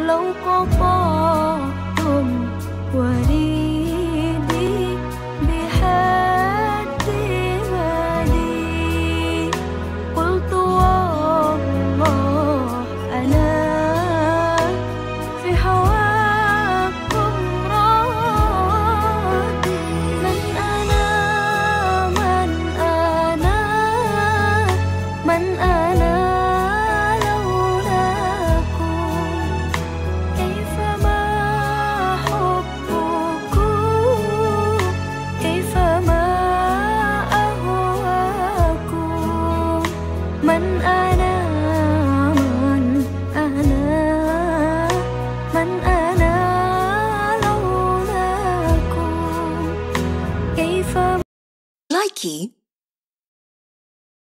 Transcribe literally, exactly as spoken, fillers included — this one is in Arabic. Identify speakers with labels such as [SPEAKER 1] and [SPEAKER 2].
[SPEAKER 1] لو قطعتم وريدي بحد مالي، قلت والله أنا في هواكم راضي. من أنا من أنا من أنا من